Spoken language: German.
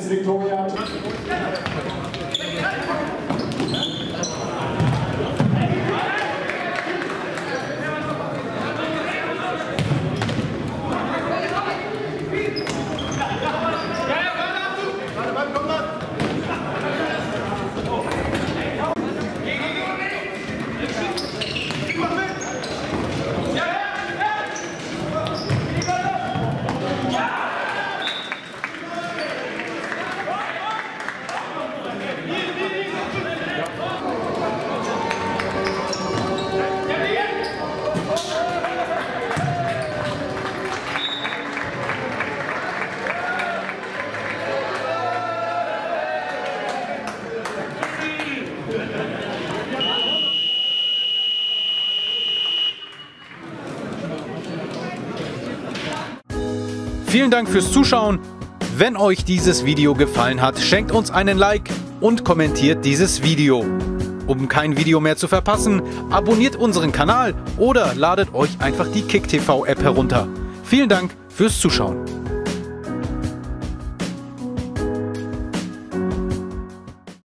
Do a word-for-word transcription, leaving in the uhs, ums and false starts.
eins Viktoria. Vielen Dank fürs Zuschauen. Wenn euch dieses Video gefallen hat, schenkt uns einen Like und kommentiert dieses Video. Um kein Video mehr zu verpassen, abonniert unseren Kanal oder ladet euch einfach die KickTV App herunter. Vielen Dank fürs Zuschauen.